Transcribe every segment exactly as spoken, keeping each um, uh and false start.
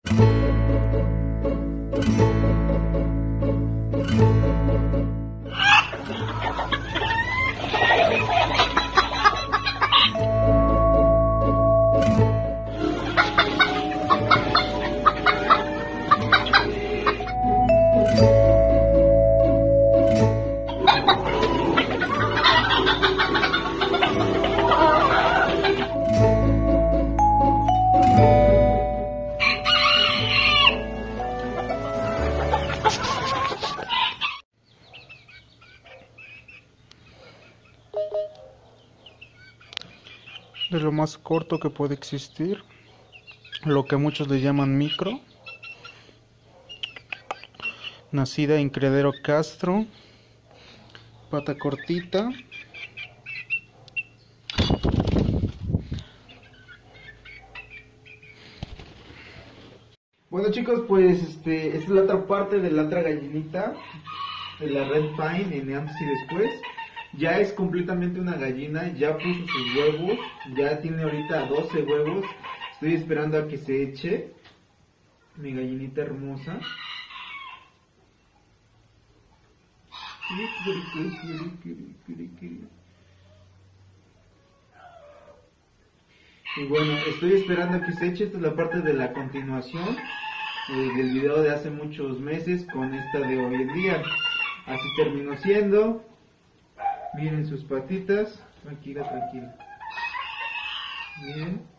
De lo más corto que puede existir, lo que muchos le llaman micro, nacida en Criadero Castro, pata cortita, bueno chicos, pues este, esta es la otra parte de la otra gallinita de la Red Pine en antes y después. Ya es completamente una gallina, ya puso sus huevos, ya tiene ahorita doce huevos. Estoy esperando a que se eche mi gallinita hermosa. Y bueno, estoy esperando a que se eche. Esta es la parte de la continuación eh, del video de hace muchos meses con esta de hoy en día. Así terminó siendo. Miren sus patitas, tranquila, tranquila. Bien.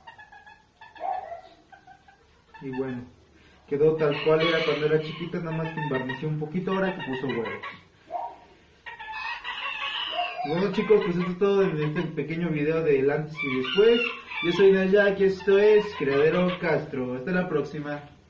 Y bueno, quedó tal cual era cuando era chiquita, nada más que embarneció un poquito ahora que puso huevos. Bueno chicos, pues esto es todo en este pequeño video del antes y después. Yo soy Nayak y esto es Criadero Castro. Hasta la próxima.